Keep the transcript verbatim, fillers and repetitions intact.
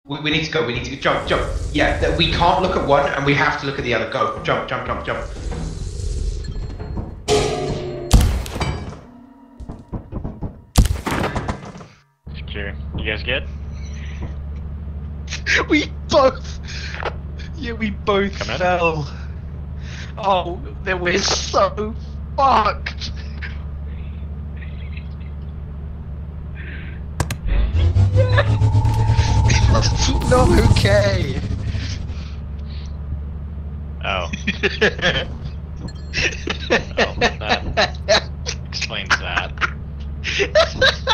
We, we need to go. We need to jump, jump. Yeah, that we can't look at one, and we have to look at the other. Go, jump, jump, jump, jump. Secure. You guys good? We both. Yeah, we both Come in. fell. Oh, then we're so fucked. It's not okay. Oh. Oh, that explains that.